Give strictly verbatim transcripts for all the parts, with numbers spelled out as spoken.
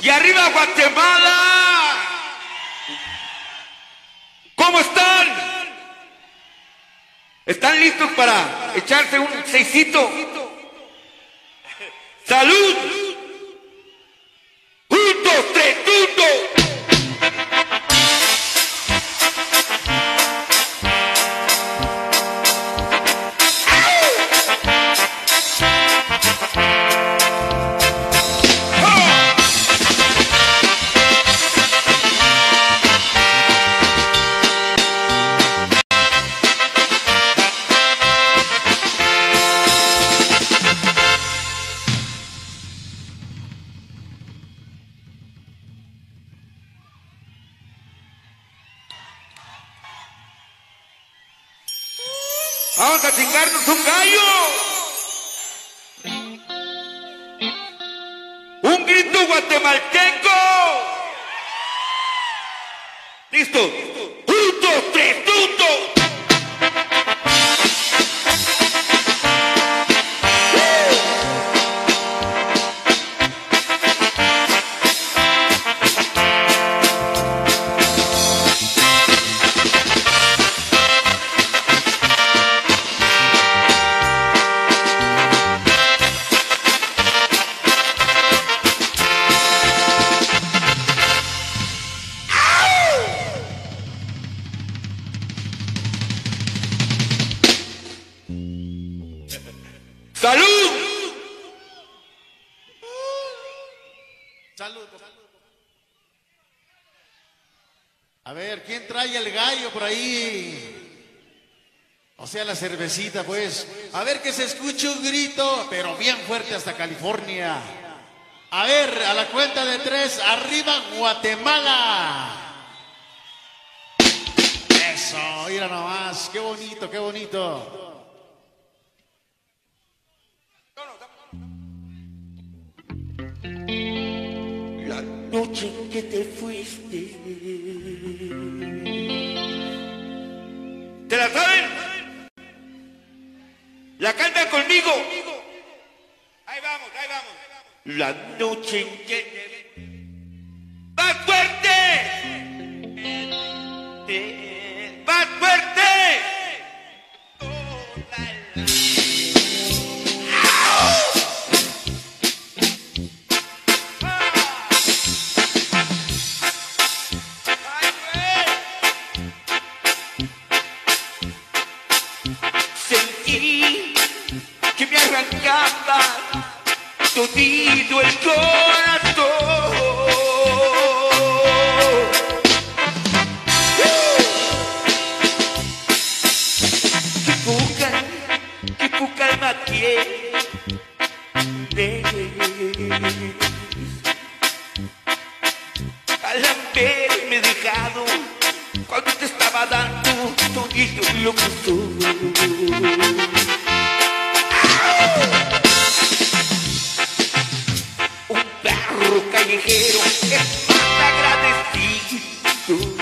Y arriba Guatemala. ¿Cómo están? ¿Están listos para echarse un seisito? ¡Salud! ¡Un, dos, tres, un, dos! Vamos a chingarnos un gallo. Un grito guatemalteco. Listo. Un, dos, tres, un, dos. ¡Salud! Salud. A ver, ¿quién trae el gallo por ahí? O sea, la cervecita, pues. A ver, que se escuche un grito, pero bien fuerte hasta California. A ver, a la cuenta de tres, arriba Guatemala. Eso, mira nomás, qué bonito, qué bonito. La noche en que te fuiste. ¿Te la saben? La cantan conmigo. Ahí vamos, ahí vamos. La noche en que te... ¡Más fuerte! ¡Más fuerte! Sentí que me arrancaba todito el corazón. Qué poca, qué poca alma tienes. Al haberme dejado cuando te estaba dando todito lo que soy. Un perro callejero es más agradecido.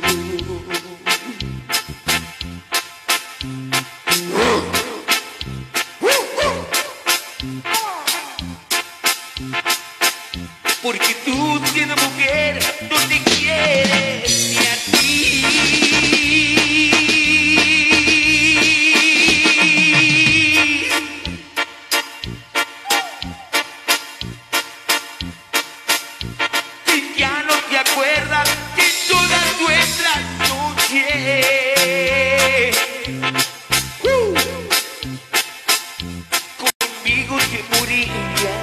Porque tú siendo mujer no te quieres ni a ti. Si ya no te acuerdas de todas nuestras noches, uh, conmigo te moría.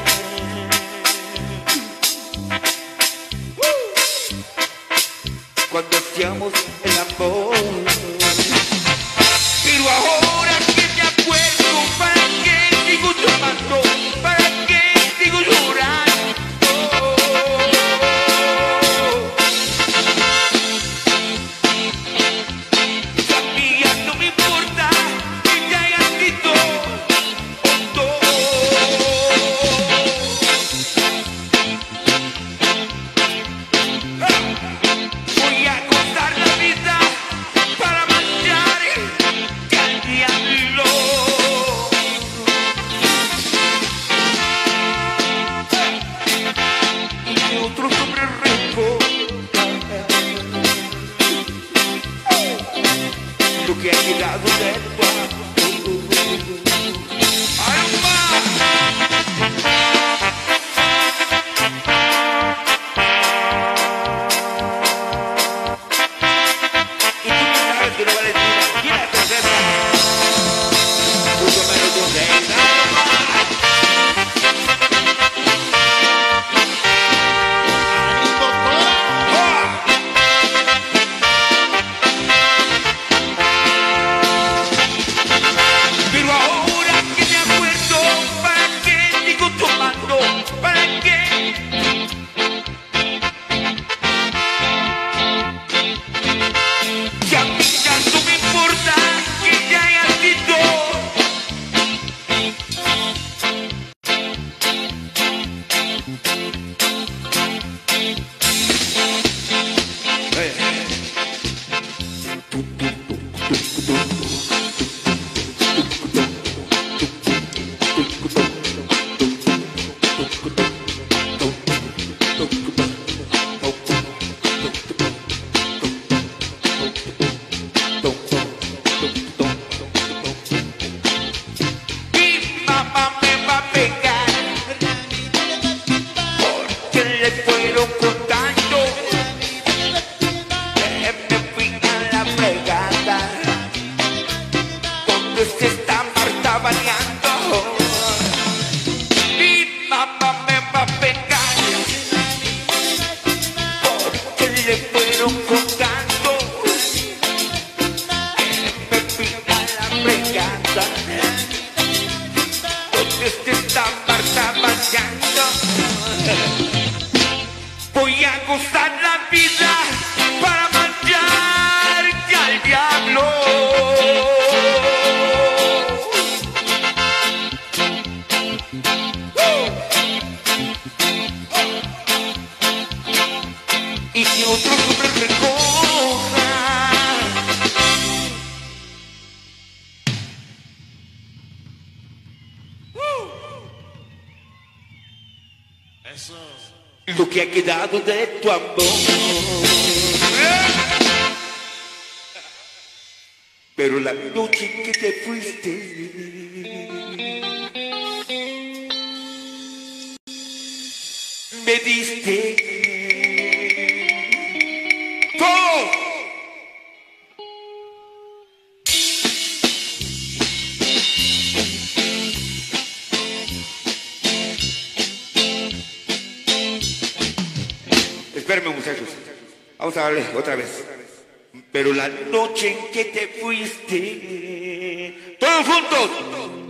Cuando hacíamos el amor. Pero ahora que me acuerdo, ¿para qué sigo llorando? ¿Para qué sigo llorando? Sabía, no me importa que te hayas visto hondo. Voy a contar la vida para otro sobre recorda lo que ha quedado de tu amor. ¡Alma! Y tú me sabes que no vale nada. ¿Quién la cerveza? Mucho menos de un rey. Pero ahora que me acuerdo, ¿para qué sigo tomando? ¿Para qué? Que a mí ya no me importa que ya haya sido. Mi mamá me va a pegar porque le fueron contando que me fui a la fregada donde se está Marta bañando. Mi mamá me va a pegar porque le fueron contando que me fui a la fregada donde se está Marta bañando. Voy a gozar la vida para marchar ya al diablo. Y que otro hombre recoja. Eso. Lo que ha quedado de tu amor. Pero la noche en que te fuiste, me diste todo. Espérenme, muchachos. Vamos a darle otra vez. Pero la noche en que te fuiste, todos juntos.